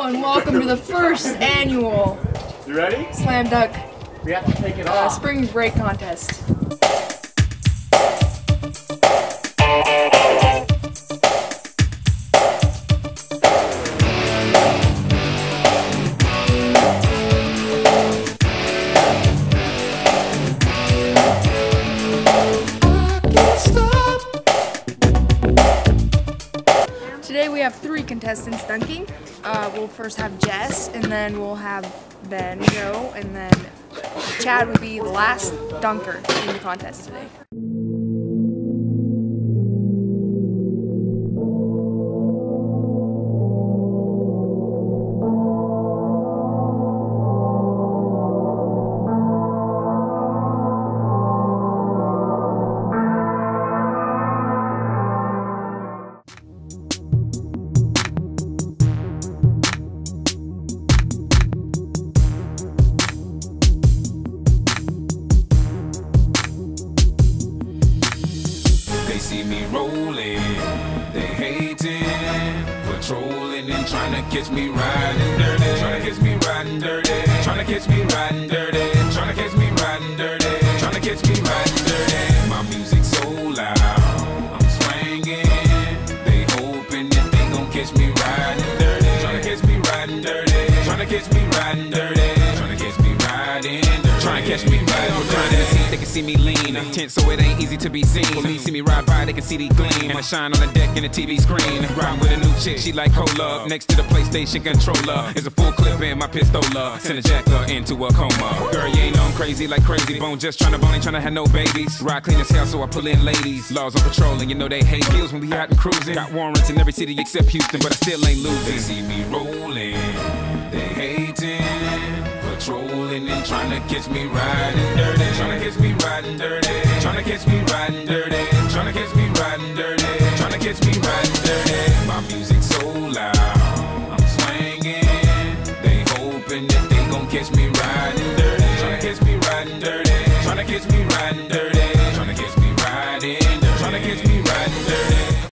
and welcome to the first annual You ready? Slam Dunk We have to take it off. Spring Break Contest. Today we have 3 contestants dunking. We'll first have Jess, and then we'll have Ben go, and then Chad will be the last dunker in the contest today. They see me rolling, they hating, patrolling and trying to catch me riding dirty, trying to catch me riding dirty, trying to catch me riding dirty, trying to catch me riding dirty, trying to catch me riding dirty. My music's so loud, I'm swinging, they hoping that they gon' catch me riding dirty, trying to catch me riding dirty, trying to catch me riding dirty, trying to catch me riding dirty, trying to catch me riding dirty. They can see me lean, tense so it ain't easy to be seen. Police see me ride by, they can see the gleam. I shine on the deck in the TV screen. Riding with a new chick, she like cola. Next to the PlayStation controller is a full clip in my pistola. Send a jacker into a coma. Girl, you ain't know I'm crazy like Crazy Bone. Just tryna bone, ain't tryna have no babies. Ride clean as hell, so I pull in ladies. Laws on patrol, and you know they hate deals when we out and cruising. Got warrants in every city except Houston, but I still ain't losing. They see me rolling, they hating, patrolling and trying to catch me riding dirty, trying to catch me riding dirty, trying to catch me riding dirty, trying to catch me riding dirty, trying to catch me riding dirty. My music's so loud, I'm swinging, they hoping that they gon' catch me riding dirty, trying to catch me riding dirty, trying to catch me riding dirty.